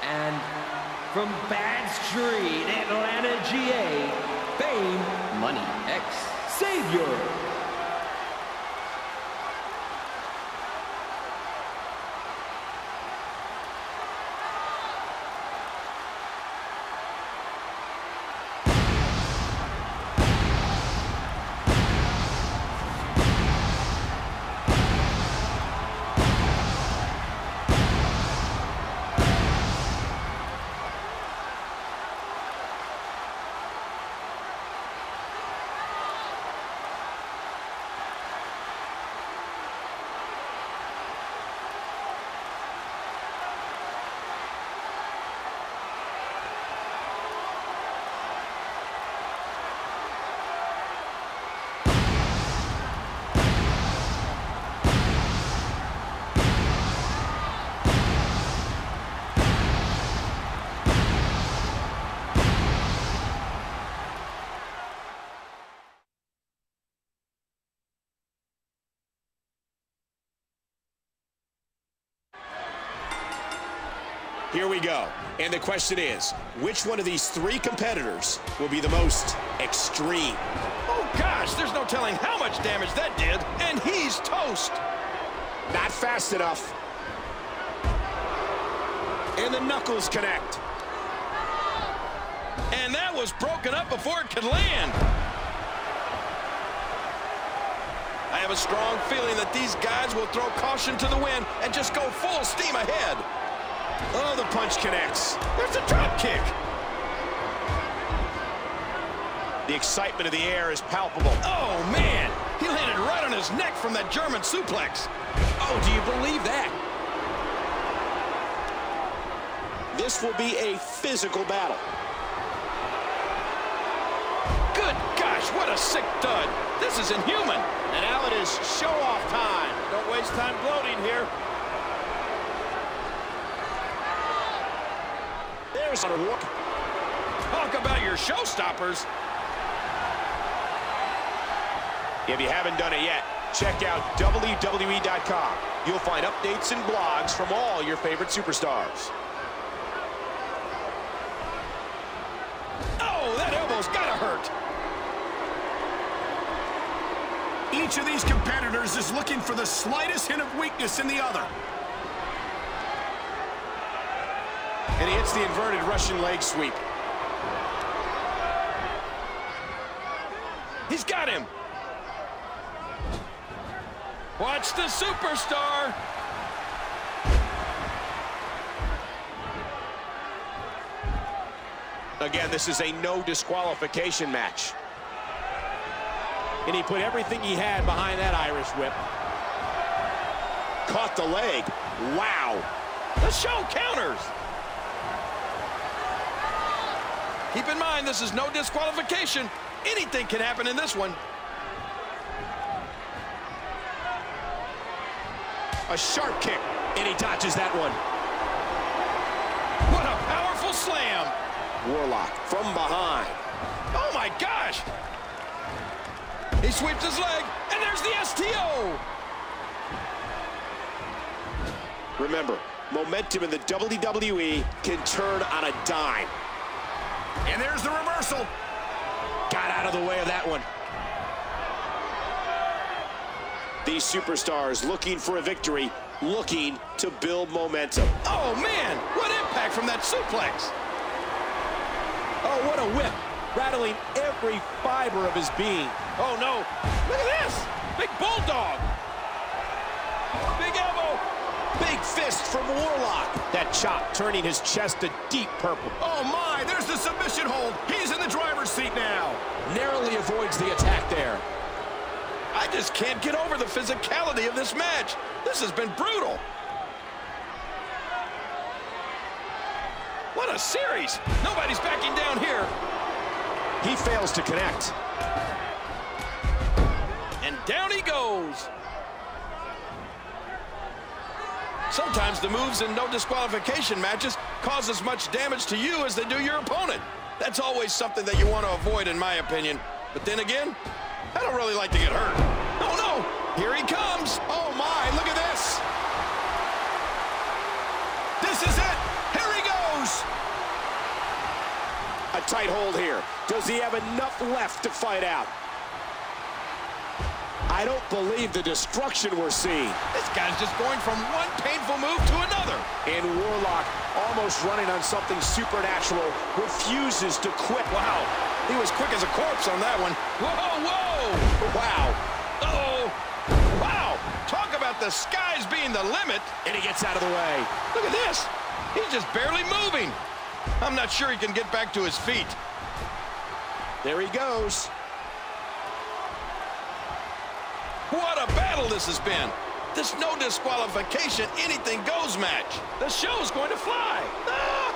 And from Bad Street, Atlanta, GA, Fame Money X Savior. Here we go. And the question is, which one of these three competitors will be the most extreme? Oh, gosh, there's no telling how much damage that did, and he's toast. Not fast enough. And the knuckles connect. And that was broken up before it could land. I have a strong feeling that these guys will throw caution to the wind and just go full steam ahead. Oh, the punch connects. There's a drop kick. The excitement of the air is palpable. Oh, man. He landed right on his neck from that German suplex. Oh, do you believe that? This will be a physical battle. Good gosh, what a sick dud. This is inhuman. And now it is show-off time. Don't waste time gloating here. There's a look. Talk about your showstoppers. If you haven't done it yet, check out WWE.com. You'll find updates and blogs from all your favorite superstars. Oh, that elbow's gotta hurt. Each of these competitors is looking for the slightest hint of weakness in the other. And he hits the inverted Russian leg sweep. He's got him. Watch the superstar. Again, this is a no disqualification match. And he put everything he had behind that Irish whip. Caught the leg. Wow. The show counters. Keep in mind, this is no disqualification. Anything can happen in this one. A sharp kick, and he dodges that one. What a powerful slam. Warlock from behind. Oh, my gosh. He sweeps his leg, and there's the STO. Remember, momentum in the WWE can turn on a dime. And there's the reversal. Got out of the way of that one. These superstars looking for a victory, looking to build momentum. Oh, man, what impact from that suplex. Oh, what a whip, rattling every fiber of his being. Oh, no, look at this. Big bulldog. Big elbow. Big fist from Warlock. That chop turning his chest a deep purple. Oh, my, there's the submission hold. He's in the driver's seat now. Narrowly avoids the attack there. I just can't get over the physicality of this match. This has been brutal. What a series. Nobody's backing down here. He fails to connect. And down he goes. Sometimes the moves in no disqualification matches cause as much damage to you as they do your opponent. That's always something that you want to avoid, in my opinion. But then again, I don't really like to get hurt. Oh, no. Here he comes. Oh, my. Look at this. This is it. Here he goes. tight hold here. Does he have enough left to fight out? I don't believe the destruction we're seeing. This guy's just going from one painful move to another. And Warlock, almost running on something supernatural, refuses to quit. Wow, he was quick as a corpse on that one. Whoa, whoa! Wow. Uh-oh. Wow, talk about the skies being the limit. And he gets out of the way. Look at this. He's just barely moving. I'm not sure he can get back to his feet. There he goes. What a battle this has been. This no disqualification, anything goes match. The show's going to fly. Ah!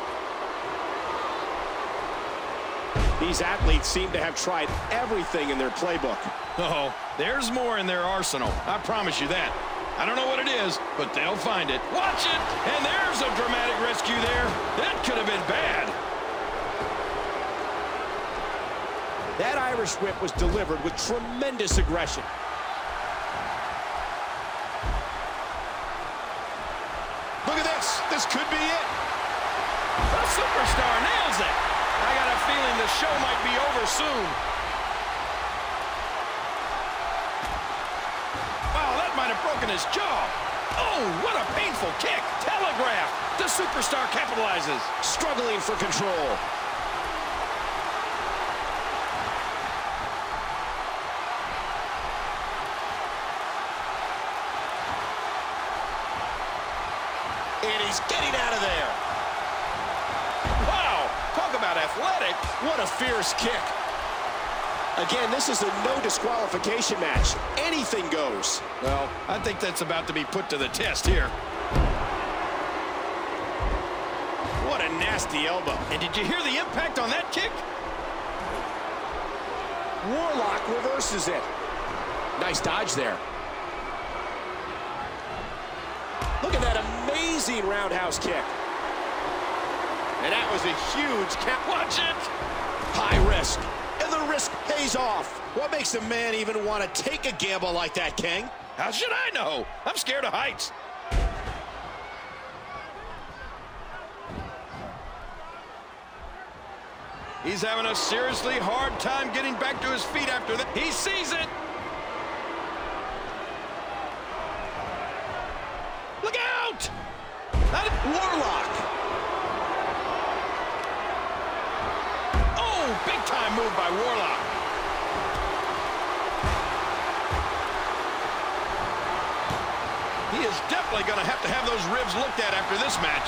These athletes seem to have tried everything in their playbook. Oh, there's more in their arsenal. I promise you that. I don't know what it is, but they'll find it. Watch it! And there's a dramatic rescue there. That could have been bad. That Irish whip was delivered with tremendous aggression. Look at this. This could be it. The superstar nails it. I got a feeling the show might be over soon. Wow, that might have broken his jaw. Oh, what a painful kick. Telegraph. The superstar capitalizes. Struggling for control. And he's getting out of there. Wow, talk about athletic. What a fierce kick. Again, this is a no disqualification match. Anything goes. Well, I think that's about to be put to the test here. What a nasty elbow. And did you hear the impact on that kick? Warlock reverses it. Nice dodge there. Look at that amazing roundhouse kick. And that was a huge count. Watch it. High risk. And the risk pays off. What makes a man even want to take a gamble like that, King? How should I know? I'm scared of heights. He's having a seriously hard time getting back to his feet after that. He sees it. Look out! Warlock. Oh, big time move by Warlock. He is definitely going to have those ribs looked at after this match.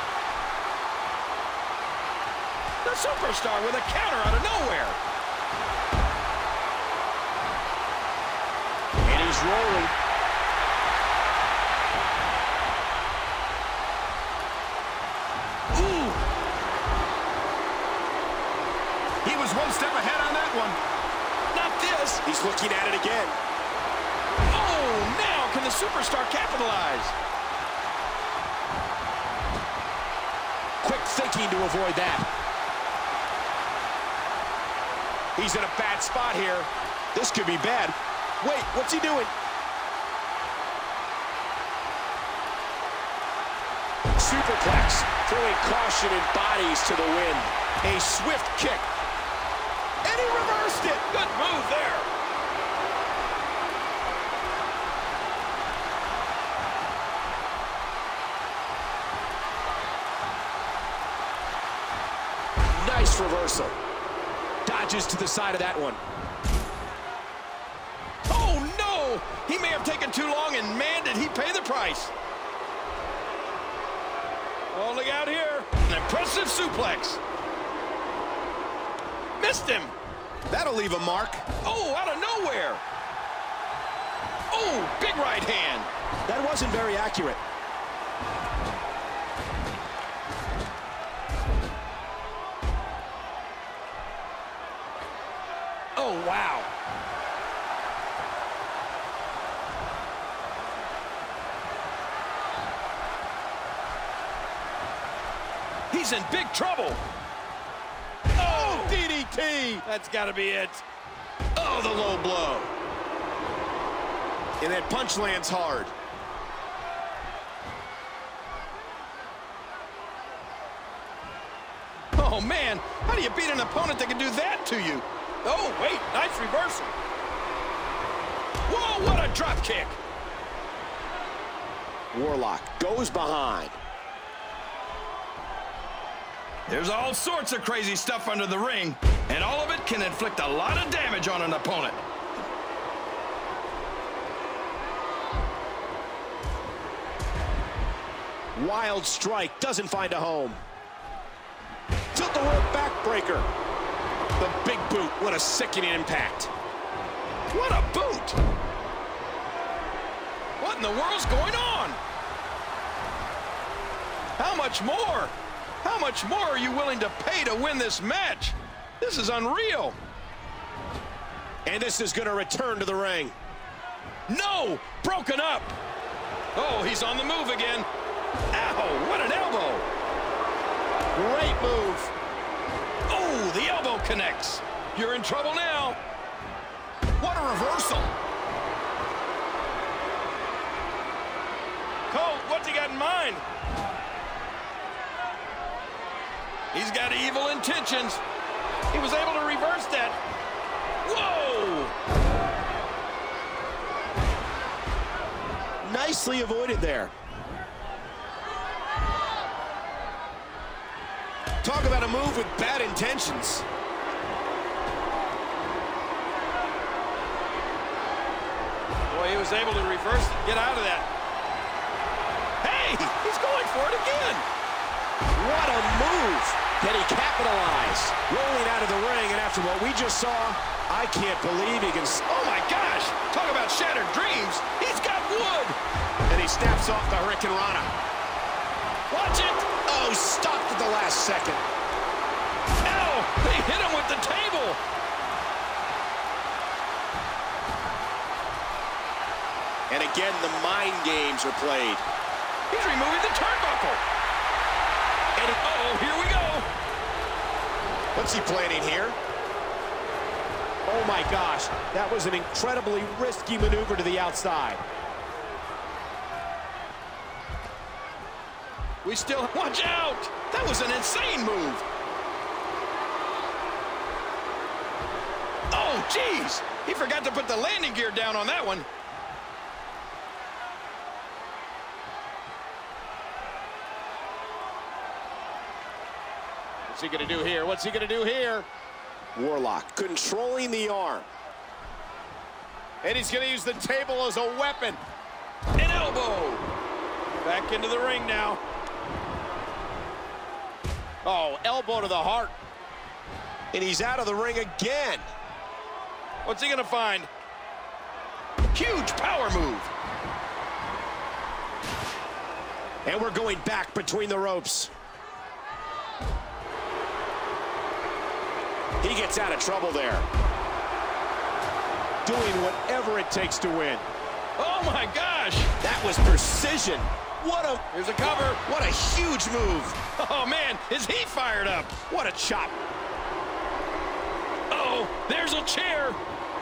The superstar with a counter out of nowhere. And he's rolling. Ooh. He was one step ahead on that one. Not this. He's looking at it again. Oh, now can the superstar capitalize? Quick thinking to avoid that. He's in a bad spot here. This could be bad. Wait, what's he doing? Superplex, throwing caution and bodies to the wind. A swift kick. And he reversed it. Good move there. Nice reversal. Dodges to the side of that one. Oh, no! He may have taken too long, and man, did he pay the price. Oh, look out here. An impressive suplex. Missed him. That'll leave a mark. Oh, out of nowhere. Oh, big right hand. That wasn't very accurate. Oh, wow. He's in big trouble. Oh, DDT. That's got to be it. Oh, the low blow. And that punch lands hard. Oh, man, how do you beat an opponent that can do that to you? Oh, wait, nice reversal. Whoa, what a drop kick. Warlock goes behind. There's all sorts of crazy stuff under the ring, and all of it can inflict a lot of damage on an opponent. Wild strike, doesn't find a home. Tilt-the-world backbreaker. The big boot, what a sickening impact. What a boot! What in the world's going on? How much more? How much more are you willing to pay to win this match? This is unreal. And this is going to return to the ring. No! Broken up! Oh, he's on the move again. Ow, what an elbow! Great move. Oh, the elbow connects. You're in trouble now. What a reversal. Cole, what's he got in mind? He's got evil intentions. He was able to reverse that. Whoa! Nicely avoided there. Talk about a move with bad intentions. Boy, he was able to reverse it, get out of that. Hey, he's going for it again. What a move. Can he capitalize? Rolling out of the ring, and after what we just saw, I can't believe he can... Oh, my gosh. Talk about shattered dreams. He's got wood. And he snaps off the Hurricane Rana. Watch it. Oh, stopped at the last second. Ow, they hit him with the table. And again, the mind games are played. He's removing the turnbuckle. And uh-oh, here we go. What's he planning here? Oh my gosh, that was an incredibly risky maneuver to the outside. We still, watch out! That was an insane move. Oh, jeez. He forgot to put the landing gear down on that one. What's he gonna do here? What's he gonna do here? Warlock controlling the arm. And he's gonna use the table as a weapon. An elbow. Back into the ring now. Oh, elbow to the heart. And he's out of the ring again. What's he gonna find? Huge power move. And we're going back between the ropes. He gets out of trouble there. Doing whatever it takes to win. Oh my gosh! That was precision. Here's a cover. What a huge move. Oh man, is he fired up? What a chop. Uh-oh, there's a chair.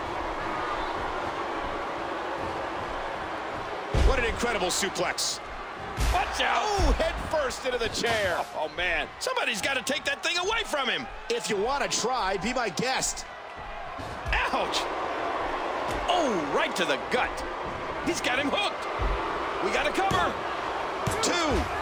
What an incredible suplex. Watch out. Oh, head first into the chair. Oh man, somebody's got to take that thing away from him. If you want to try, be my guest. Ouch. Oh, right to the gut. He's got him hooked. We got to cover. 2.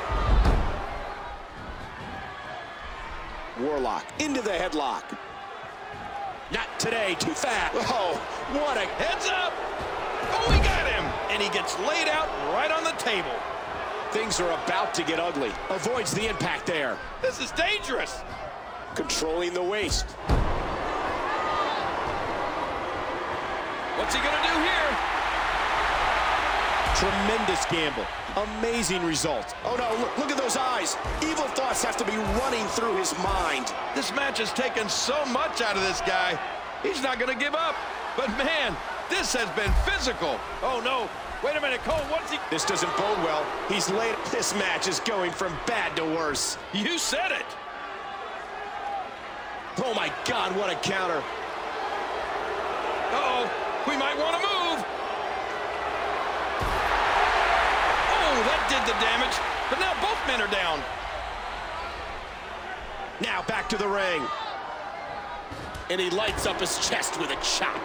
Warlock into the headlock. Not today, too fast. Oh, what a... Heads up. Oh, he got him. And he gets laid out right on the table. Things are about to get ugly. Avoids the impact there. This is dangerous. Controlling the waist. What's he going to do here? Tremendous gamble. Amazing result. Oh no, look at those eyes. Evil thoughts have to be running through his mind. This match has taken so much out of this guy. He's not going to give up. But man, this has been physical. Oh no. Wait a minute, Cole, what's he... This doesn't bode well. He's late. This match is going from bad to worse. You said it. Oh my God, what a counter. Uh-oh, we might want to move. Oh, that did the damage. But now both men are down. Now back to the ring. And he lights up his chest with a chop.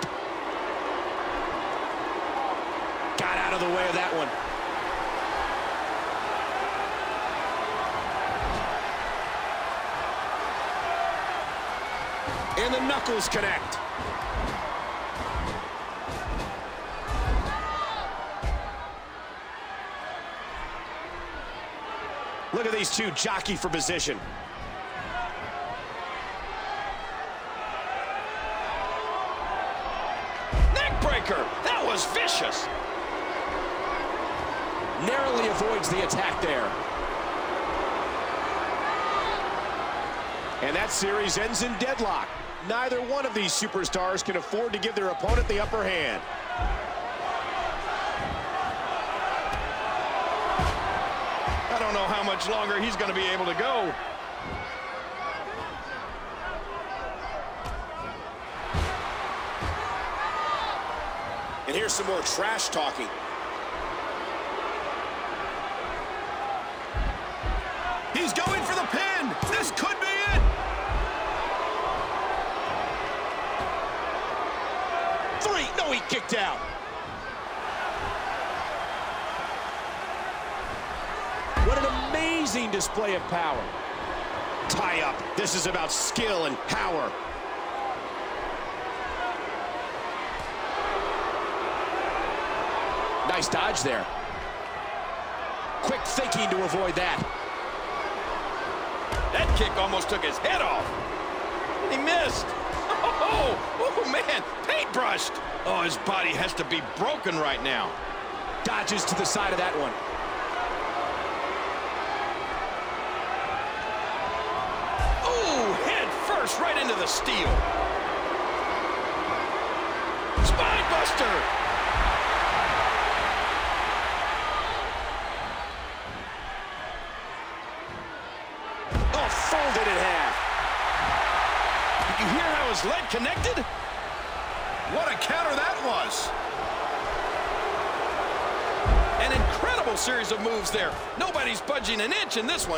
Got out of the way of that one. And the knuckles connect. Look at these two jockey for position. Neckbreaker. That was vicious. Narrowly avoids the attack there. And that series ends in deadlock. Neither one of these superstars can afford to give their opponent the upper hand. I don't know how much longer he's going to be able to go. And here's some more trash talking. He's going for the pin. This could be it. Three. No, he kicked out. What an amazing display of power. Tie up. This is about skill and power. Nice dodge there. Quick thinking to avoid that. That kick almost took his head off. He missed. Oh, man, paintbrushed. Oh, his body has to be broken right now. Dodges to the side of that one. Oh, head first right into the steel. Spine buster. Oh, folded in half. Did you hear how his leg connected? What a counter that was. An incredible series of moves there. Nobody's budging an inch in this one.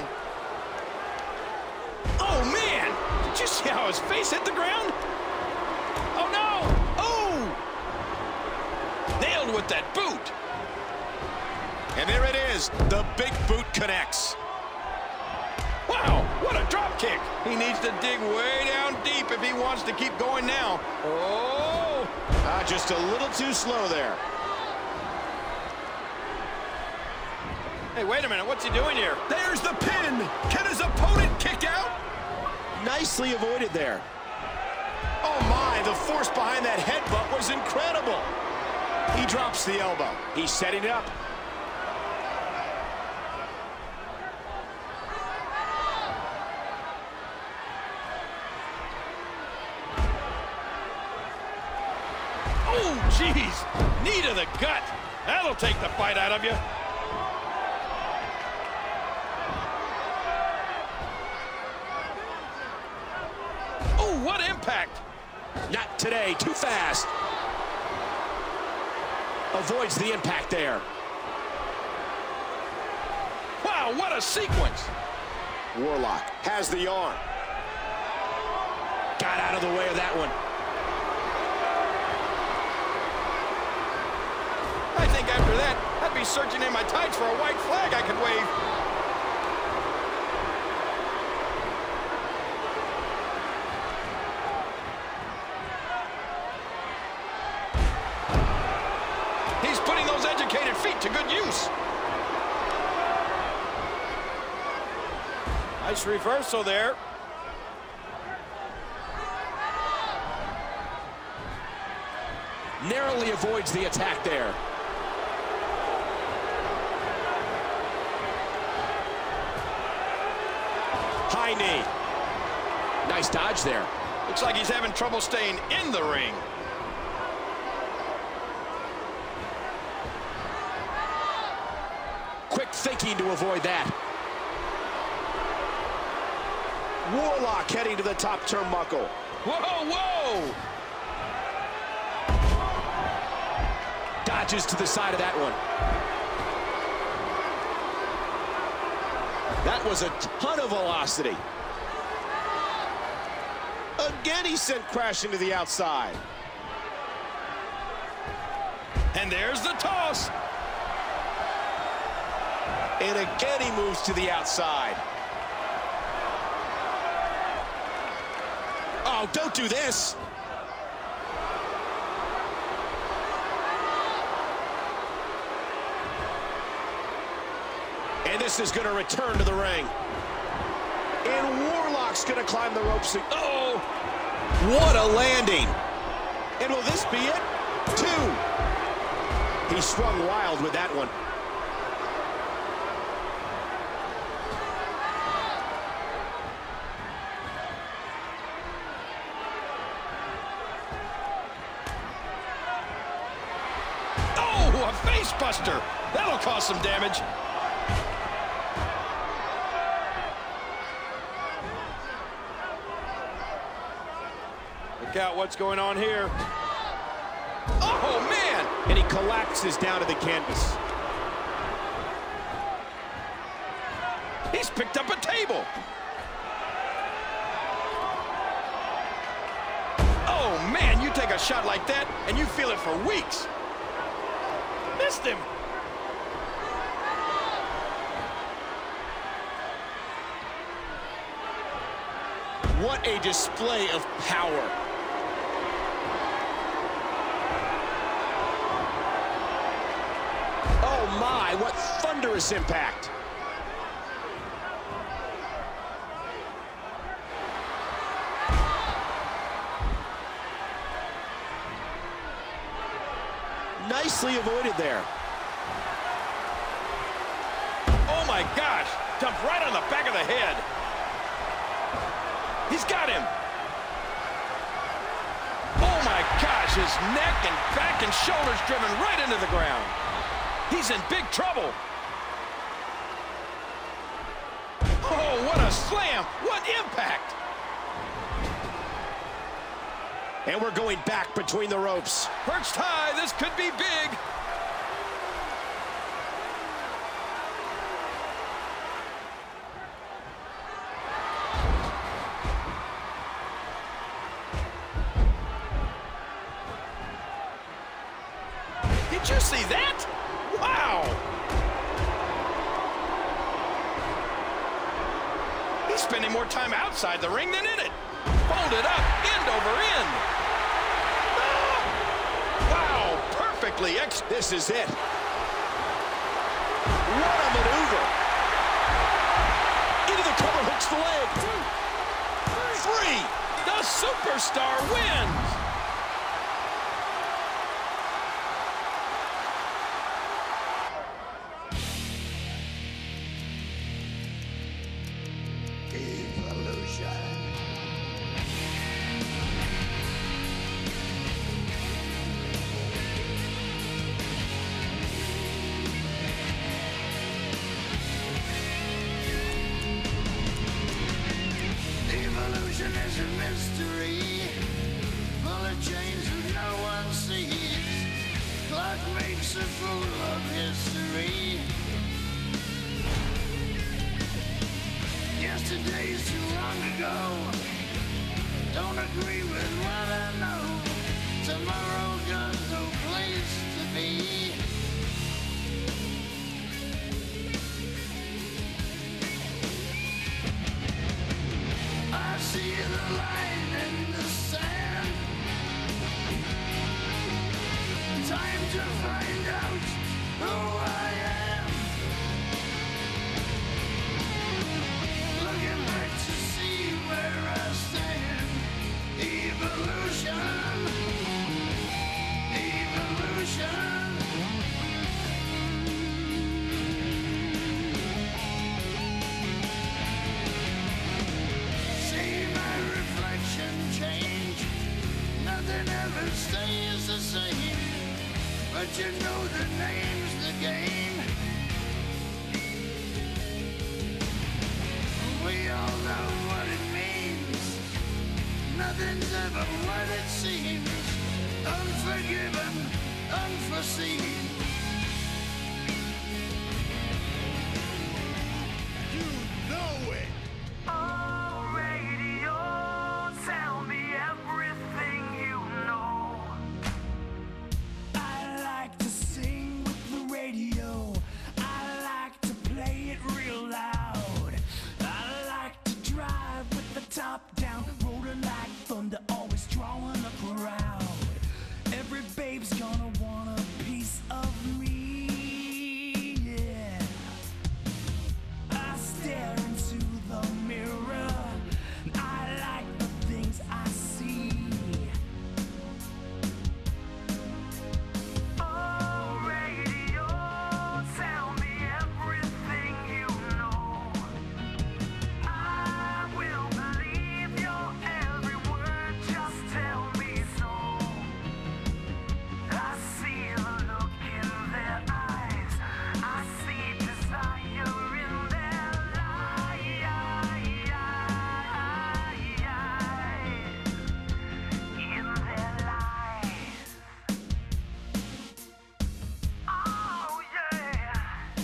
Oh, man. Did you see how his face hit the ground? Oh, no. Oh. Nailed with that boot. And there it is. The big boot connects. Wow, what a drop kick. He needs to dig way down deep if he wants to keep going now. Oh. Just a little too slow there. Hey, wait a minute. What's he doing here? There's the pin. Can his opponent kick out? Nicely avoided there. Oh, my. The force behind that headbutt was incredible. He drops the elbow. He's setting it up. Oh, jeez. Knee to the gut. That'll take the fight out of you. Oh, what impact. Not today. Too fast. Avoids the impact there. Wow, what a sequence. Warlock has the arm. Got out of the way of that one. I think after that, I'd be searching in my tights for a white flag I could wave. He's putting those educated feet to good use. Nice reversal there. Narrowly avoids the attack there. High knee. Nice dodge there. Looks like he's having trouble staying in the ring. Quick thinking to avoid that. Warlock heading to the top turnbuckle. Whoa, whoa! Dodges to the side of that one. That was a ton of velocity. Again, he's sent crashing to the outside. And there's the toss. And again, he moves to the outside. Oh, don't do this. And this is going to return to the ring. And Warlock's going to climb the ropes. Oh, what a landing. And will this be it? 2. He swung wild with that one. Oh, a face buster. That'll cause some damage. Look out what's going on here. Oh, man! And he collapses down to the canvas. He's picked up a table. Oh, man, you take a shot like that, and you feel it for weeks. Missed him. What a display of power. Oh my, what thunderous impact. Nicely avoided there. Oh my gosh, jumped right on the back of the head. He's got him. Oh my gosh, his neck and back and shoulders driven right into the ground. He's in big trouble. Oh, what a slam. What impact. And we're going back between the ropes. Perched high, this could be big. Did you see that? Wow! He's spending more time outside the ring than in it. Folded up, end over end. Ah! Wow, perfectly This is it. What a maneuver. Into the cover, hooks the leg. 3. The superstar wins. Evolution is a mystery, full of change that no one sees. Clock makes a fool of history. Yesterday's too long ago. Don't agree with what I know. Tomorrow got no place to be. I see the line in the sand. Time to find out who I am. Looking back to see where I stand. Evolution. Evolution. Nothing ever stays the same, but you know the name's the game. We all know what it means. Nothing's ever what it seems. Unforgiven, unforeseen. You know it. Oh, radio, tell me. top down, rolling like thunder, always drawing a crowd. Every babe's gonna want a piece of me, yeah. I stare into the mirror, and I like the things I see. Oh, radio, tell me everything you know. I will believe your every word, just tell me so. I see the look in their eyes, I see desire in their lies. Oh yeah.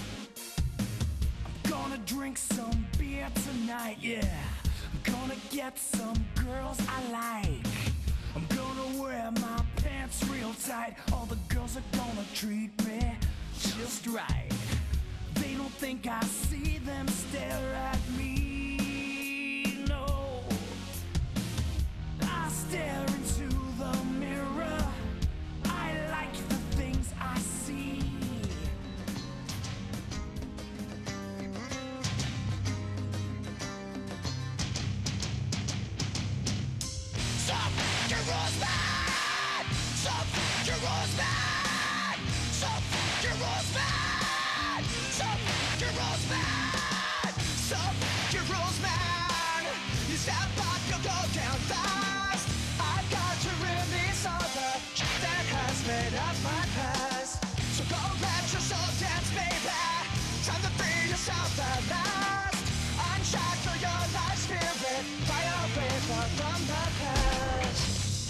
I'm gonna drink some beer tonight, yeah. I'm gonna get some girls I like. I'm gonna wear my pants real tight. All the girls are gonna treat me just right. They don't think I see them stare at me, no. I stare into the mirror, I like the things I see. Some heroes man, some heroes man, some heroes man, some heroes man, some heroes man. You step up, you'll go down fast. I've got to release all the shit that has made up my past. So go let your soul dance, baby. Time to free yourself at last. Unshackle your life spirit, fly away far from the past.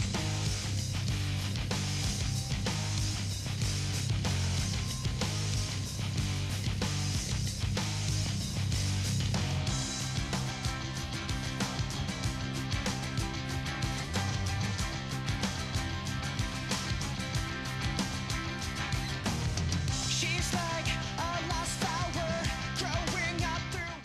She's like a lost flower growing up through.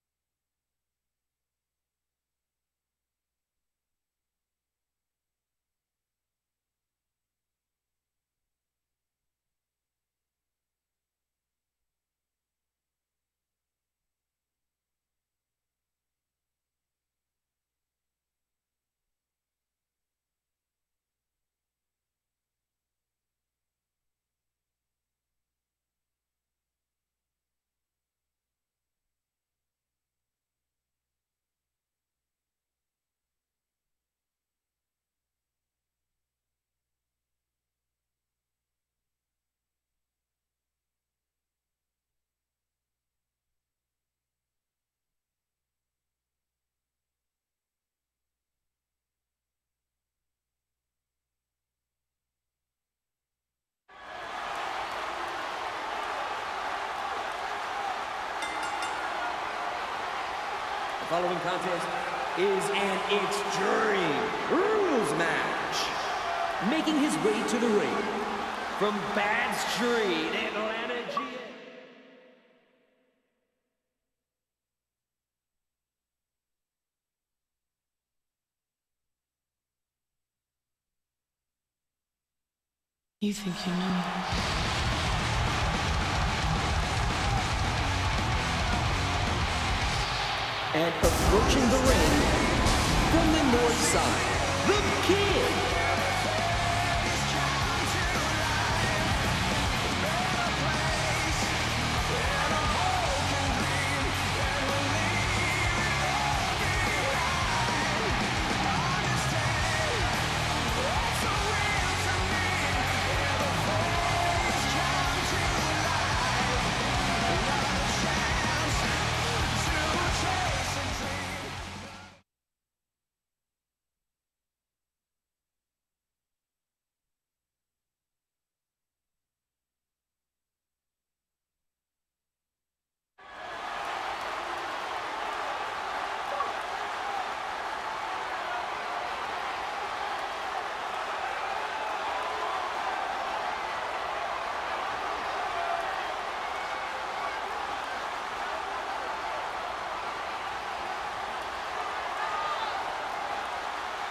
The following contest is an Extreme Rules match. Making his way to the ring from Bad Street, Atlanta, GA. You think you know me? And approaching the ring from the north side, the Kid.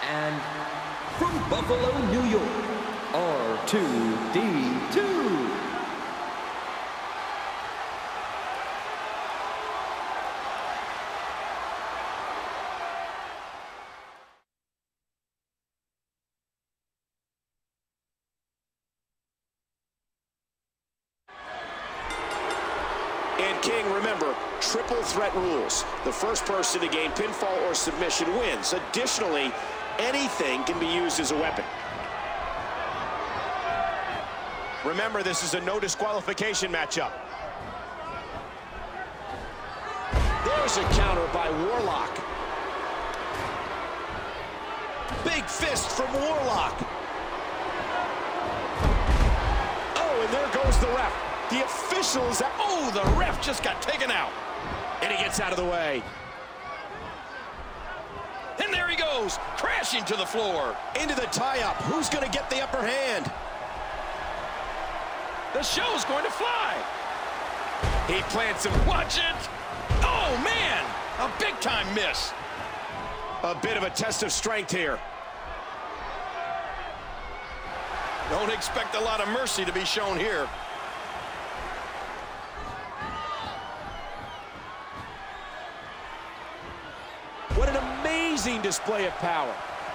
And from Buffalo, New York, R2-D2. And King, remember, triple threat rules. The first person to gain pinfall or submission wins. Additionally, anything can be used as a weapon. Remember, this is a no disqualification matchup. There's a counter by Warlock. Big fist from Warlock. Oh, and there goes the ref. The officials, oh, the ref just got taken out. And he gets out of the way. And there he goes, crashing to the floor. Into the tie-up. Who's going to get the upper hand? The show's going to fly. He plants him. Watch it. Oh, man, a big-time miss. A bit of a test of strength here. Don't expect a lot of mercy to be shown here. What an amazing display of power.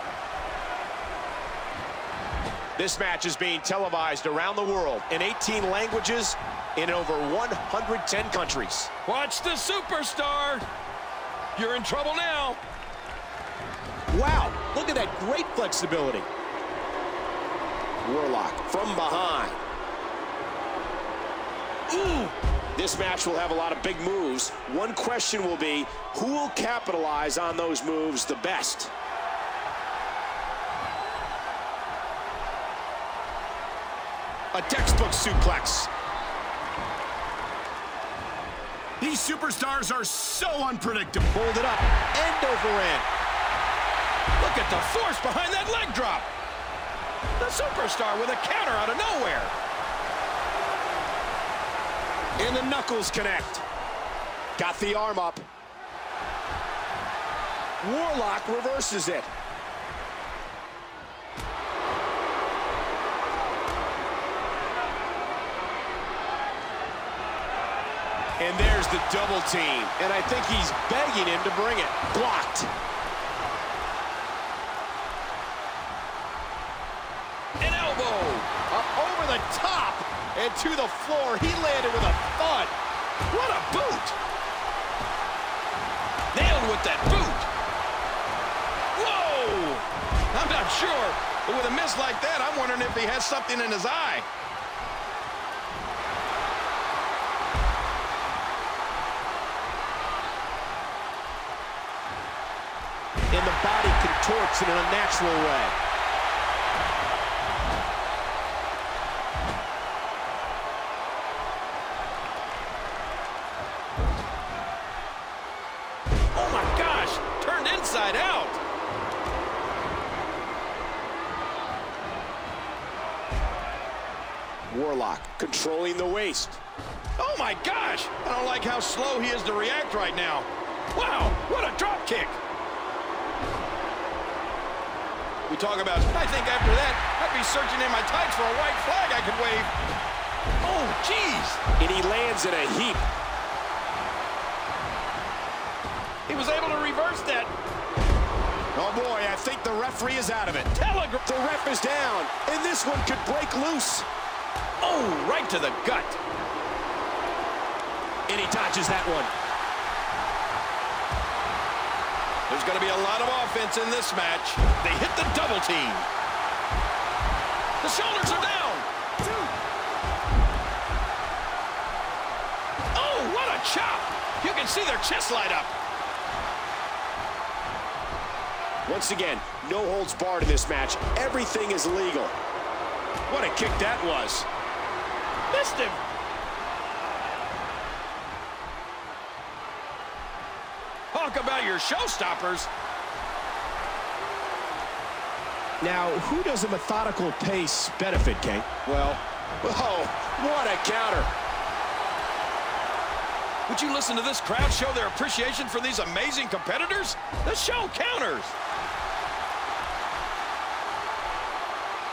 This match is being televised around the world in 18 languages in over 110 countries. Watch the superstar. You're in trouble now. Wow, look at that great flexibility. Warlock from behind. Ooh. This match will have a lot of big moves. One question will be, who will capitalize on those moves the best? A textbook suplex. These superstars are so unpredictable. Hold it up, end over end. Look at the force behind that leg drop. The superstar with a counter out of nowhere. And the knuckles connect. Got the arm up. Warlock reverses it. And there's the double team. And I think he's begging him to bring it. Blocked. An elbow. Up over the top. And to the floor. He landed with a thud. What a boot. Nailed with that boot. Whoa. I'm not sure. But with a miss like that, I'm wondering if he has something in his eye. And the body contorts in an unnatural way. Oh my gosh, turned inside out. Warlock controlling the waist. Oh my gosh, I don't like how slow he is to react right now. Wow, what a drop kick. We talk about, I think after that, I'd be searching in my tights for a white flag I could wave. Oh, jeez. And he lands in a heap. He was able to reverse that. Oh boy, I think the referee is out of it. Telegram. The ref is down, and this one could break loose. Oh, right to the gut. And he dodges that one. There's going to be a lot of offense in this match. They hit the double team. The shoulders are down. Oh, what a chop. You can see their chest light up. Once again, no holds barred in this match. Everything is legal. What a kick that was. Missed him. Talk about your showstoppers. Now, who does a methodical pace benefit, King? Well, oh, what a counter. Would you listen to this crowd show their appreciation for these amazing competitors? The show counters.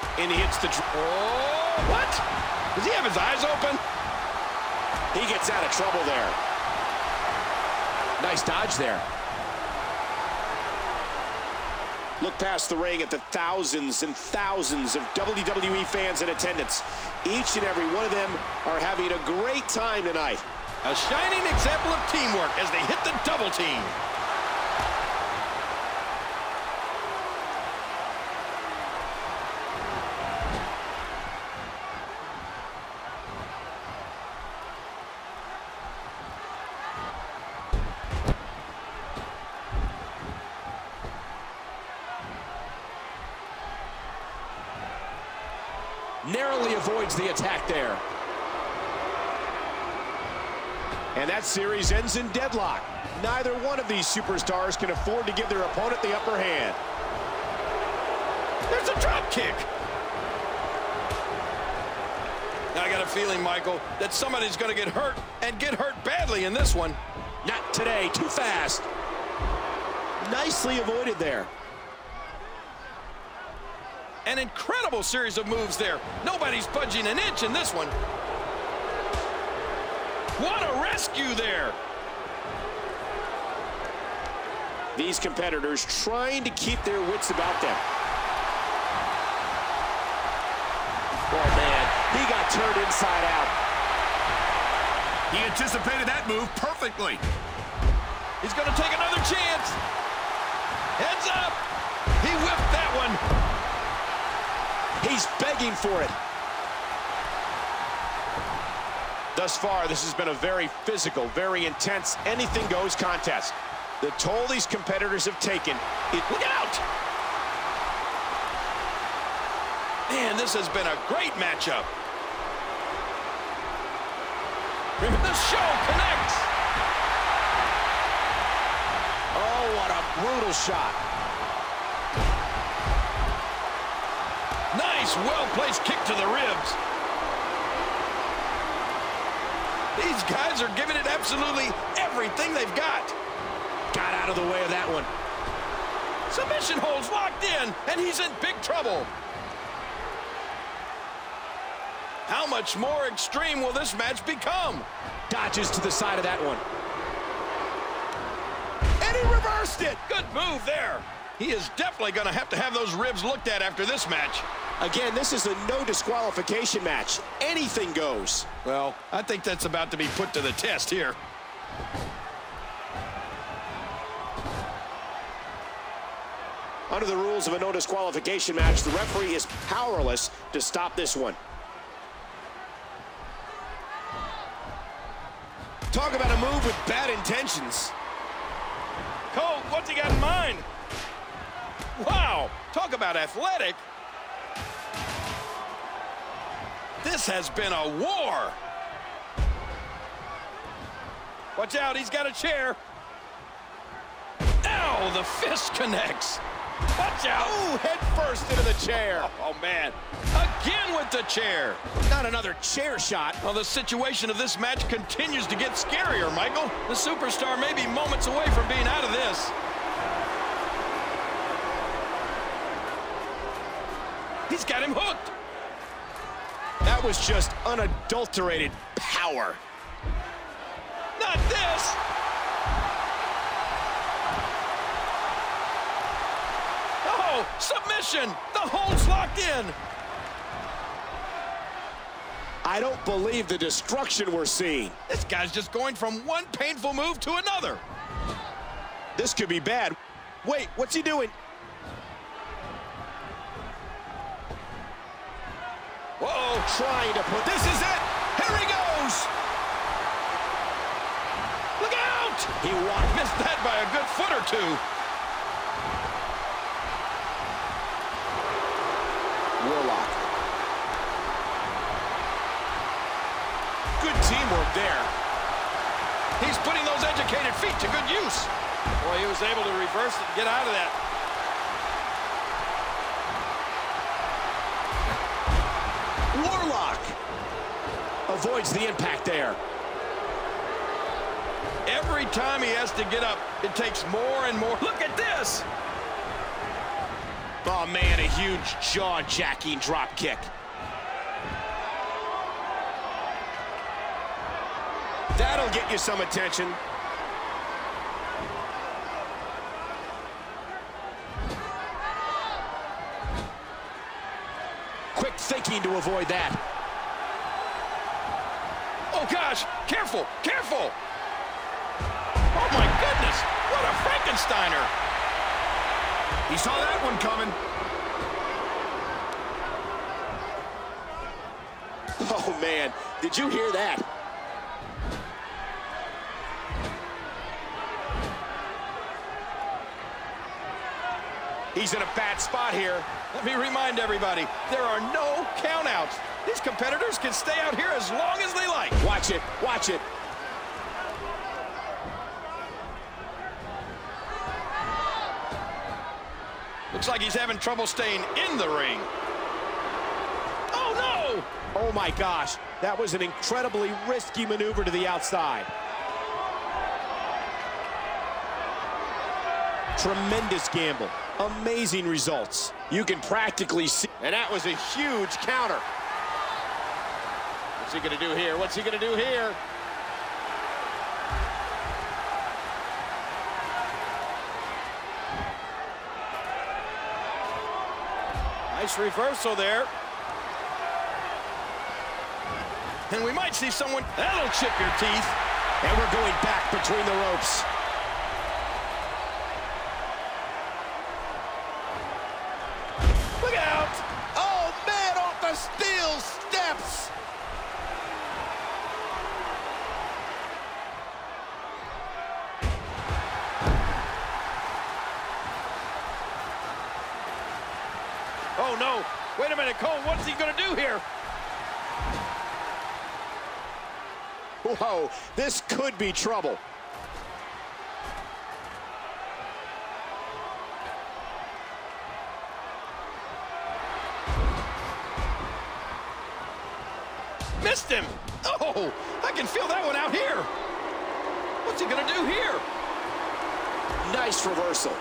And he hits the... Oh, what? Does he have his eyes open? He gets out of trouble there. Nice dodge there. Look past the ring at the thousands and thousands of WWE fans in attendance. Each and every one of them are having a great time tonight. A shining example of teamwork as they hit the double team. Narrowly avoids the attack there. And that series ends in deadlock. Neither one of these superstars can afford to give their opponent the upper hand. There's a drop kick. Now I got a feeling, Michael, that somebody's going to get hurt and get hurt badly in this one. Not today, too fast. Nicely avoided there. An incredible series of moves there. Nobody's budging an inch in this one. What a rescue there. These competitors trying to keep their wits about them. Oh, man, he got turned inside out. He anticipated that move perfectly. He's going to take another chance. Heads up. He whipped that one. He's begging for it. Thus far, this has been a very physical, very intense, anything-goes contest. The toll these competitors have taken, look out! Man, this has been a great matchup. The show connects. Oh, what a brutal shot. Nice, well-placed kick to the ribs. These guys are giving it absolutely everything they've got. Got out of the way of that one. Submission holds locked in, and he's in big trouble. How much more extreme will this match become? Dodges to the side of that one. And he reversed it. Good move there. He is definitely going to have those ribs looked at after this match. Again, this is a no disqualification match. Anything goes. Well, I think that's about to be put to the test here. Under the rules of a no disqualification match, the referee is powerless to stop this one. Talk about a move with bad intentions. Cole, what's he got in mind? Wow, talk about athletic. This has been a war. Watch out, he's got a chair. Ow, the fist connects. Watch out. Ooh, head first into the chair. Oh, man. Again with the chair. Not another chair shot. Well, the situation of this match continues to get scarier, Michael. The superstar may be moments away from being out of this. He's got him hooked. That was just unadulterated power. Not this. Oh, submission. The hold's locked in. I don't believe the destruction we're seeing. This guy's just going from one painful move to another. This could be bad. Wait, what's he doing? Whoa, trying to put... This is it! Here he goes! Look out! He missed that by a good foot or two. Warlock. Good teamwork there. He's putting those educated feet to good use. Boy, he was able to reverse it and get out of that. Warlock avoids the impact there. Every time he has to get up, it takes more and more. Look at this. Oh, man, a huge jaw-jacking drop kick. That'll get you some attention. Quick thinking to avoid that. Oh, gosh, careful, careful. Oh, my goodness, what a Frankensteiner. He saw that one coming. Oh, man, did you hear that? He's in a bad spot here. Let me remind everybody, there are no countouts. These competitors can stay out here as long as they like. Watch it, watch it. Looks like he's having trouble staying in the ring. Oh, no! Oh, my gosh. That was an incredibly risky maneuver to the outside. Tremendous gamble. Amazing results. You can practically see. And that was a huge counter. What's he going to do here? What's he going to do here? Nice reversal there. And we might see someone. That'll chip your teeth. And we're going back between the ropes. Look out! Oh, man, off the steel steps. Oh, no. Wait a minute, Cole. What's he going to do here? Whoa, this could be trouble. Missed him. Oh, I can feel that one out here. What's he going to do here? Nice reversal.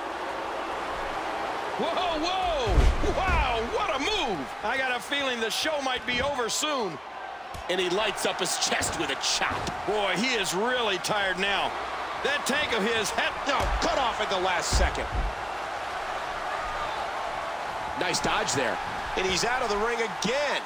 Whoa, whoa. Wow, what a move. I got a feeling the show might be over soon. And he lights up his chest with a chop. Boy, he is really tired now. That tank of his had... No, cut off at the last second. Nice dodge there. And he's out of the ring again.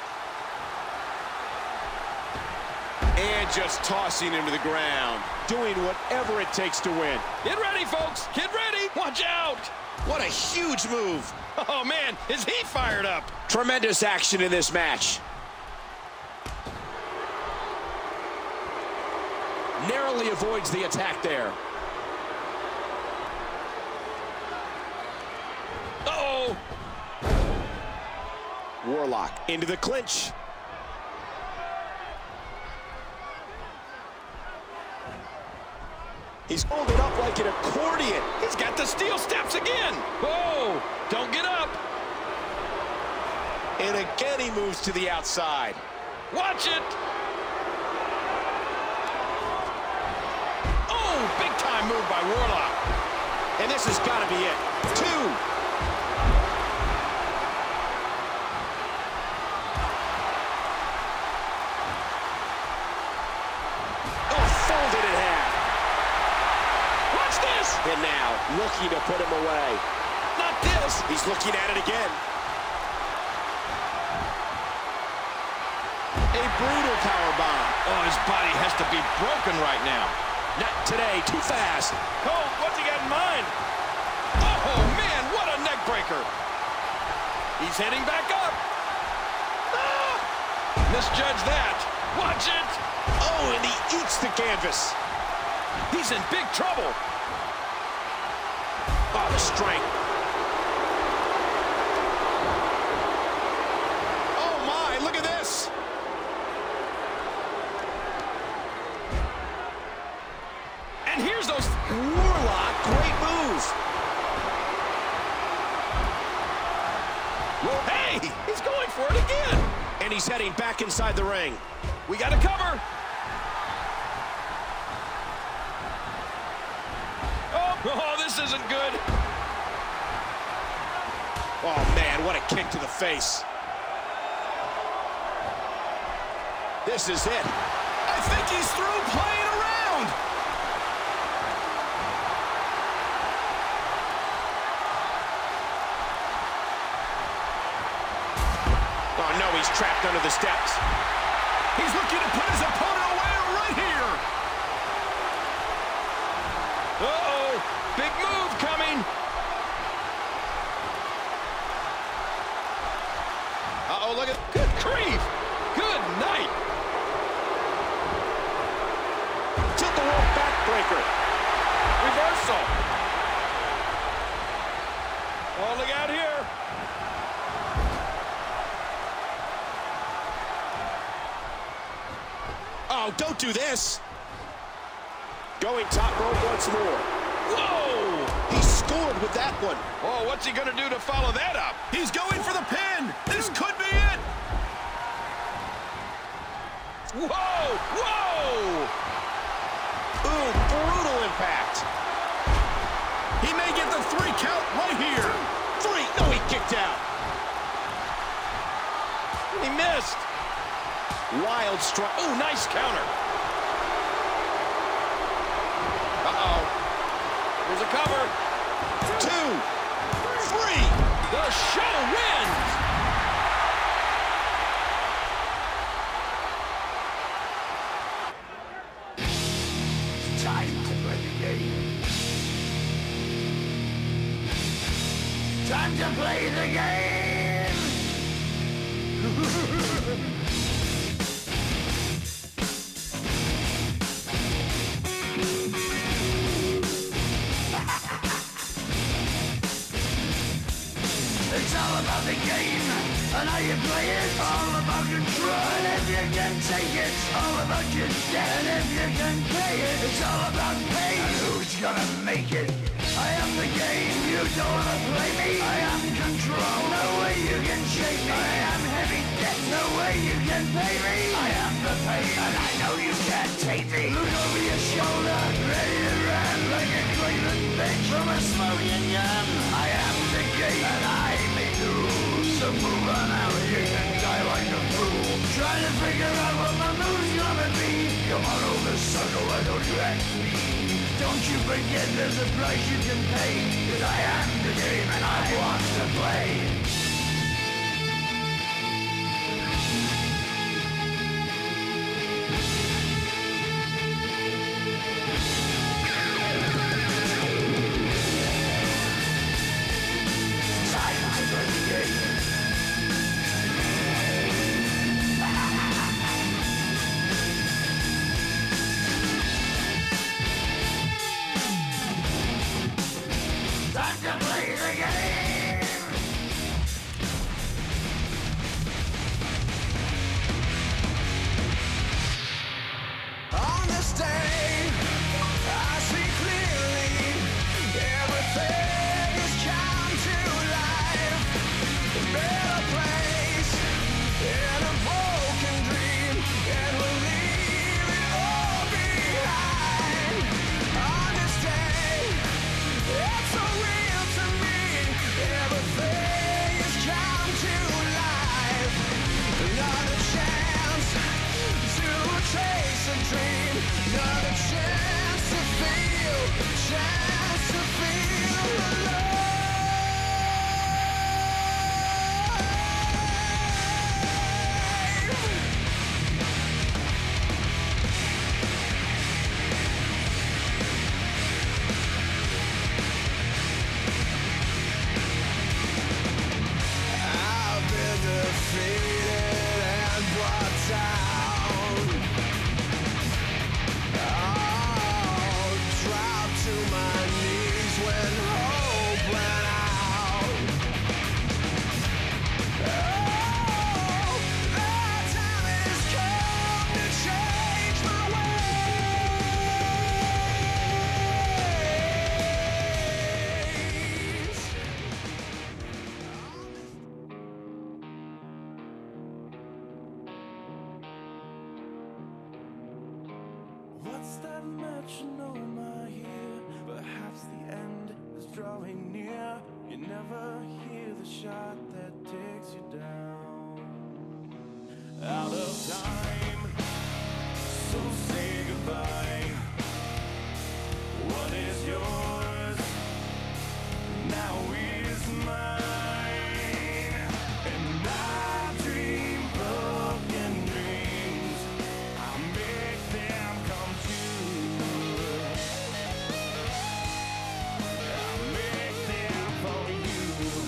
And just tossing him to the ground. Doing whatever it takes to win. Get ready, folks. Get ready. Watch out. What a huge move. Oh, man, is he fired up? Tremendous action in this match. Narrowly avoids the attack there. Uh-oh. Warlock into the clinch. He's holding up like an accordion. He's got the steel steps again. Whoa, don't get up. And again he moves to the outside. Watch it. Oh, big time move by Warlock. And this has got to be it. 2. Oh, folded in half. Watch this. And now looking to put him away. Not this. He's looking at it again. A brutal powerbomb. Oh, his body has to be broken right now. Not today, too fast. Cole, what's he got in mind? Oh, man, what a neck breaker. He's heading back up. Ah! Misjudged that. Watch it. Oh, and he eats the canvas. He's in big trouble. Oh, the strength. Oh, my, look at this. And here's those... Warlock, great move. Well, hey, he's going for it again. And he's heading back inside the ring. We got to cover. Oh, this isn't good. Oh, man, what a kick to the face. This is it. I think he's through playing around. Oh, no, he's trapped under the steps. He's looking to put his opponent away right here. Uh-oh, big move coming. Uh-oh, look at, good grief. Good night. Tilt-the-world backbreaker. Reversal. Oh, look out here. Oh, don't do this. Going top rope once more. Whoa! He scored with that one. Oh, what's he going to do to follow that up? He's going for the pin. This could be it. Whoa! Whoa! Ooh, brutal impact. He may get the 3 count right here. 3. No, he kicked out. He missed. Wild strike. Oh, nice counter. Uh-oh. Here's a cover. 2, 3. The show wins. Time to play the game. Time to play the game. It's all about the game and how you play it. All about control, and if you can take it. All about your debt, and if you can pay it. It's all about pain, and who's gonna make it? I am the game, you don't wanna play me. I am control, no way you can shake me. I am heavy debt, no way you can pay me. I am the pain, and I know you can't take me. Look over your shoulder, ready to run like a Cleveland bitch from a smoking gun. I am the game, and I may lose. So move on out, you can die like a fool. Trying to figure out what my move's gonna be. Come on over, sucker, why don't you act me? Don't you forget there's a price you can pay. 'Cause I am the game and I want to play. Time to play the game! On this day, I see clearly everything has come to life. A better place in a broken dream, and we'll leave it all behind. On this day, it's so real to me. Everything has come to life. Another chance to chase a dream. Another chance to feel alive. I've been defeated and brought down. Oh, dropped to my knees when hope ran out. Oh, the time has come to change my ways. What's that metronome I hear? Perhaps the end is drawing near. You never hear the the shot that takes you down. Out of time, so say goodbye. What is yours now is mine. And I dream broken dreams, I make them come true. I make them for you.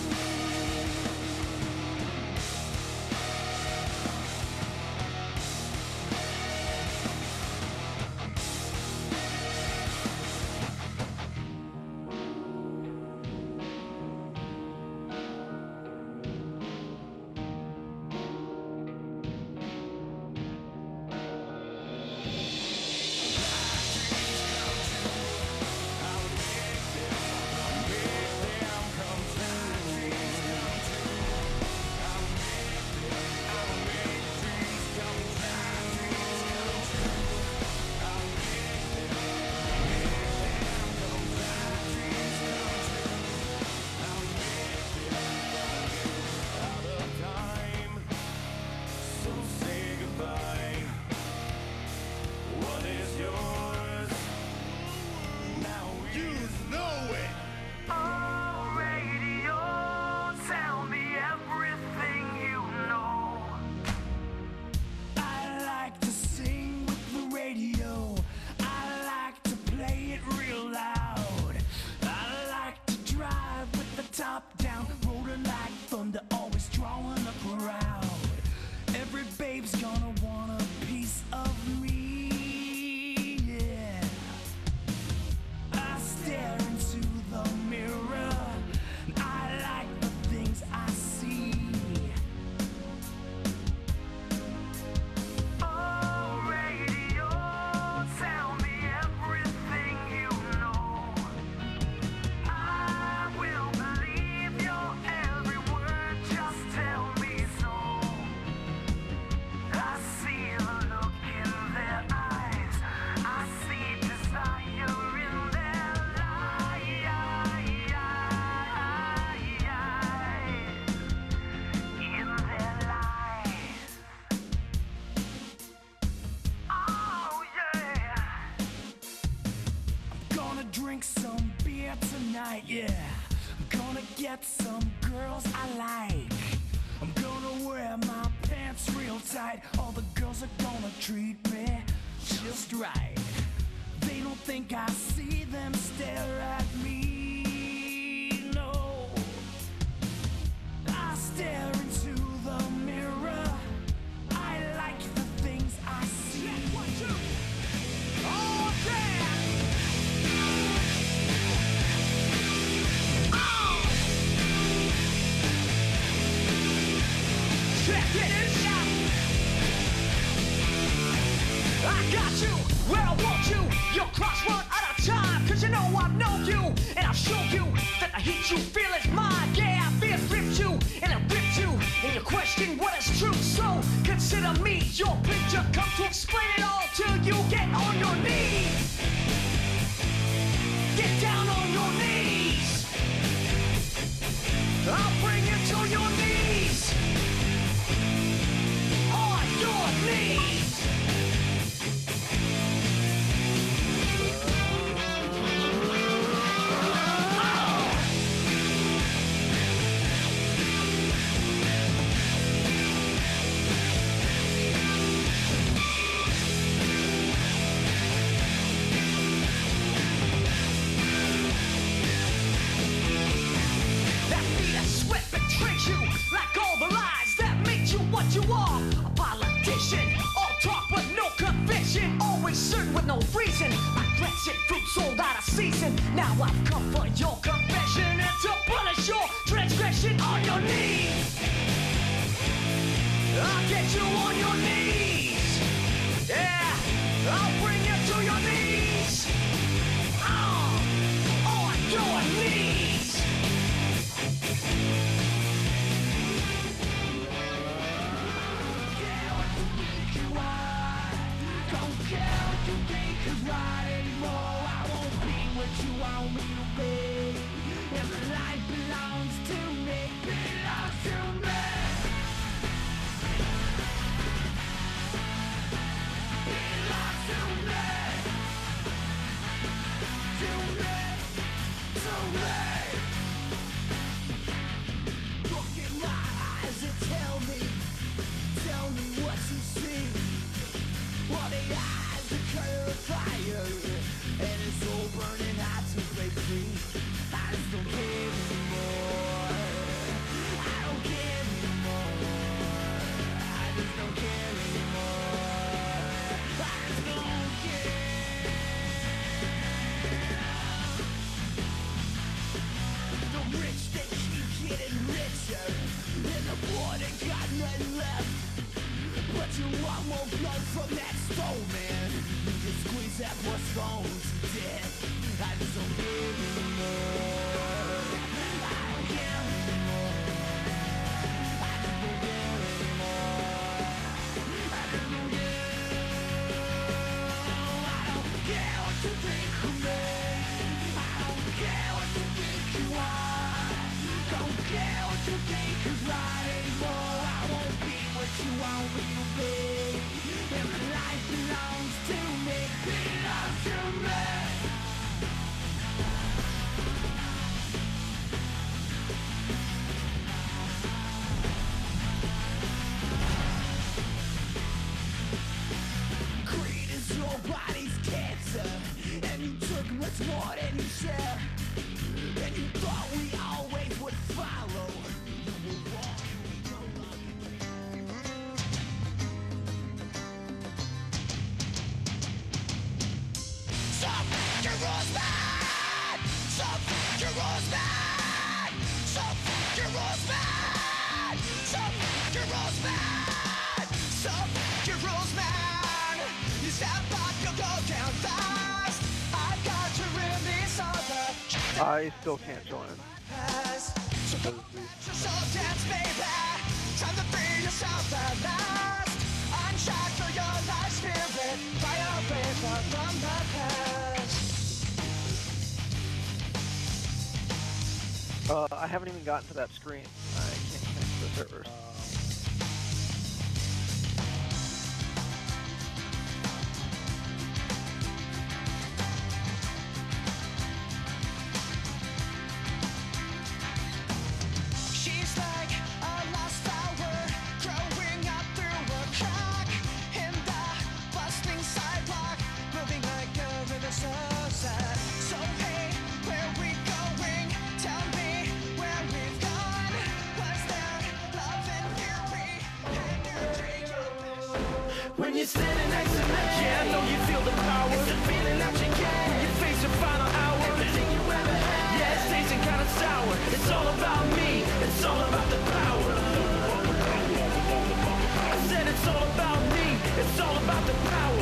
Top down, rolling like thunder, always drawing a crowd. Every babe's gonna want a piece of me, yeah. I stare into the mirror, I like the things I see. Oh, radio, tell me everything you know. I will believe your every word, just tell me so. I see the look in their eyes, I see desire in their lies. Oh yeah. I'm gonna drink some beer tonight, yeah. I'm gonna get some girls I like. I'm gonna wear my pants real tight. All the girls are gonna treat me just right. They don't think I see them stare at me, no. I stare into the mirror, I like the things I see. Oh yeah! Check it out! I got you where I want you. Your cross run out of time, cause you know I know you. And I'll show you that the heat you feel is mine. Yeah, fear stripped you and it ripped you. And you question what is true. So consider me your picture. Come to explain it all till you get on your knees. Get down on your knees. I'll bring you to your knees. On your knees. That beat of sweat betrays you, like all the lies that make you what you are. A politician, all talk but no conviction. Always certain with no reason. Like wretched fruit sold out of season. Now I've come for your confession and to punish your transgression on your knees. I'll get you on your knees. Yeah, I'll bring you to your knees. On your knees. Don't care what you think is right anymore. I won't be what you want me to be. If life belongs to me, from that stone, man. You just squeeze that what's wrong to death. I just don't care anymore. I don't care anymore. I just don't care anymore. I just don't care. I don't care what you think of me. I don't care what you think you are. Don't care what you think is right anymore. I won't be what you want me to be. And my life belongs to me, belongs to me. Greed is your body's cancer, and you took much more than you share. And you thought we always would follow. You were wrong, we no longer. Some fucking rules man! Some fucking rules man! Some fucking rules man! Some fucking rules man! Some fucking rules man! You step up, you'll go down fast. I've got to release all the I still can't join. so go dance, baby. Time to free yourself at last. Unshackle your life spirit. Fire away from the past. I haven't even gotten to that screen. I can't connect to the servers. She's like a lost flower growing up through a crack in the bustling sidewalk, moving like a river so sad. So hey, where we going? Tell me where we've gone. Was there love and fury in your dream? When you're standing next to me, yeah, I know you feel the power. It's the feeling that you get when you face your final hour. Everything you ever had, yeah, it's tasting kind of sour. It's all about me, it's all about the power. I said it's all about me, it's all about the power.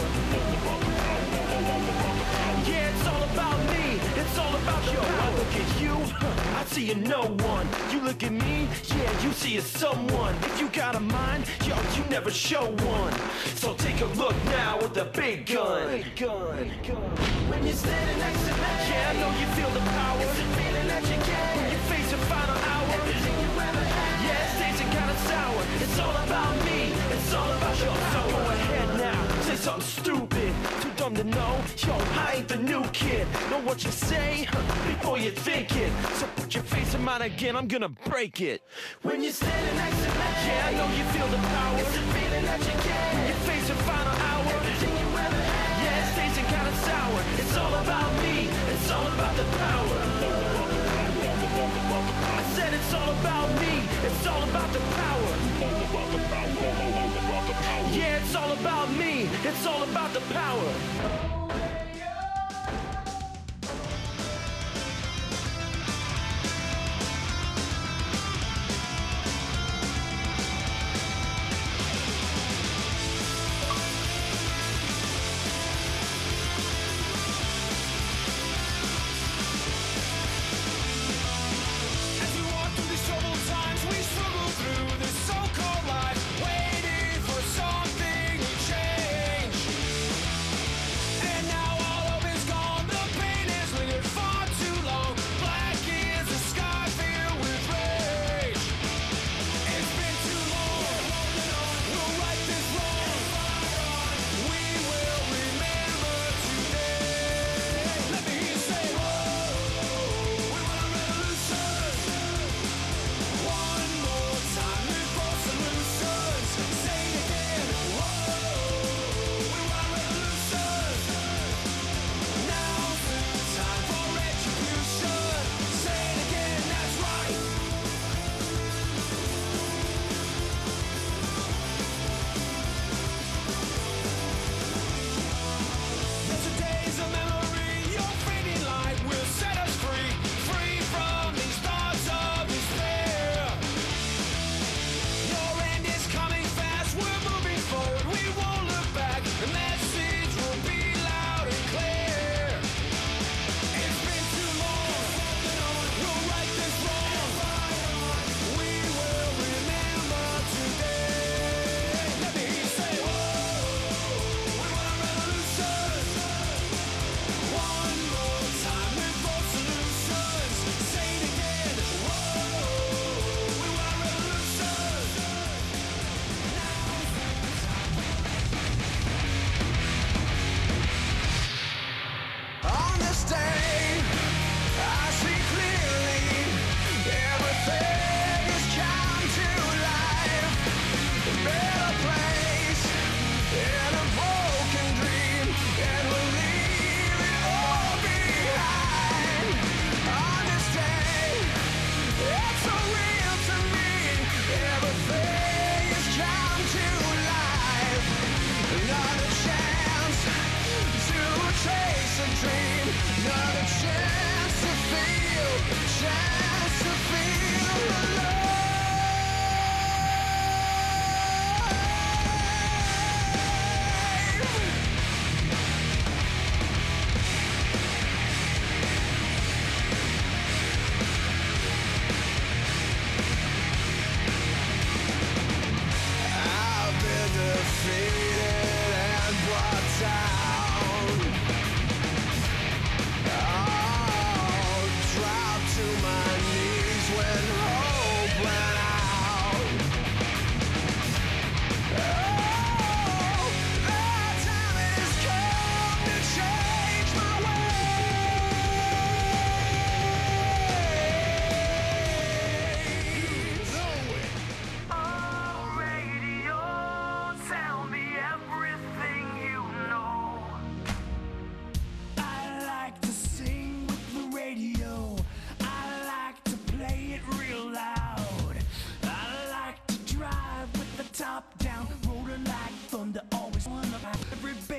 Yeah, it's all about me, it's all about the power. I look at you, I see you no one. You look at me, yeah, you see a someone. If you got a mind, yo, you never show one. So take a look now with the big gun. When you're standing next to me, yeah, I know you feel the power. It's the feeling that you get when you face your final hour. Everything you ever had, yeah, it's tasting kind of sour. It's all about me, it's all about your power. So go ahead now, say something stupid. Too dumb to know, yo, I ain't the new kid. Know what you say before you think it. So put your face in mine again, I'm gonna break it. When you're standing next to me, yeah, I know you feel the power. It's the feeling that you get when you face your final hour. Everything you ever had, yeah, it's tasting kind of sour. It's all about me, it's all about the power. I said it's all about me, it's all about the power. Yeah, it's all about me, it's all about the power. Waiting for something to change. favorite